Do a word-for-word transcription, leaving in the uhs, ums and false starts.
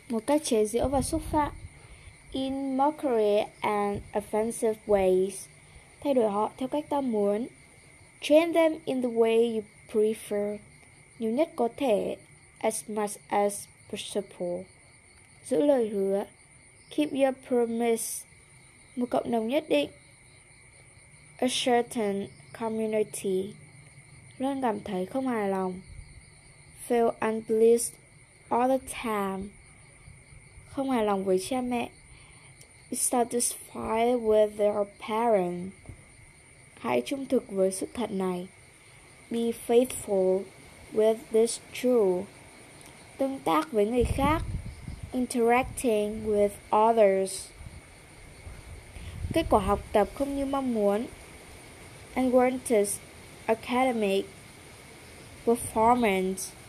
một cách chế giễu và xúc phạm, in mockery and offensive ways, thay đổi họ theo cách ta muốn, train them in the way you prefer, nhiều nhất có thể, as much as possible, giữ lời hứa, keep your promise, một cộng đồng nhất định, a certain community, luôn cảm thấy không hài lòng, feel unpleased all the time, không hài lòng với cha mẹ, dissatisfied with their parent, hãy trung thực với sự thật này, be faithful with this truth, tương tác với người khác, interacting with others, kết quả học tập không như mong muốn, unwarranted academic performance,